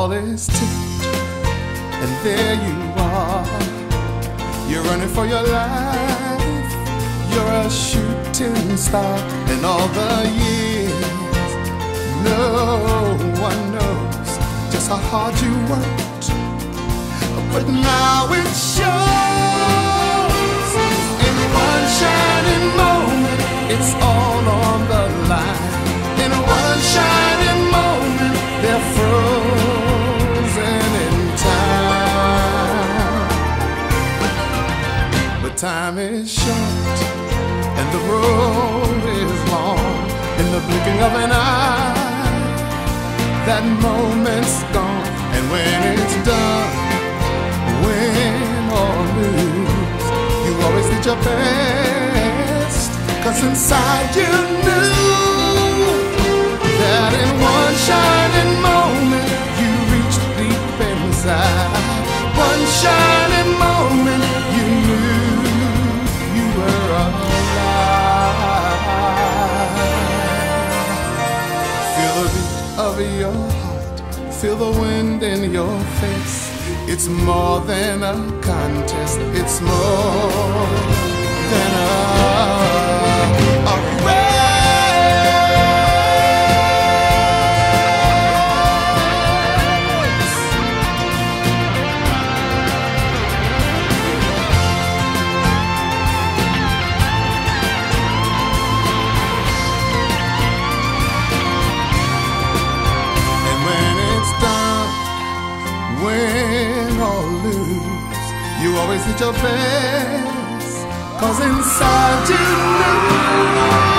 all is tipped, and there you are. You're running for your life, you're a shooting star. In all the years, no one knows just how hard you worked, but now it shows. In one shining moment, it's all on the line. In one shining moment, they're frozen in time. But time is short and the road is long. In the blinking of an eye, that moment's gone. And when it's done, win or lose, you always did your best, 'cause inside you knew that in one shining moment you reached deep inside. One shining moment you knew you were alive. Feel the beat of your heart, feel the wind in your face. It's more than a contest, it's more than a race. And when it's done, win or lose, you always did your best, 'cause inside you knew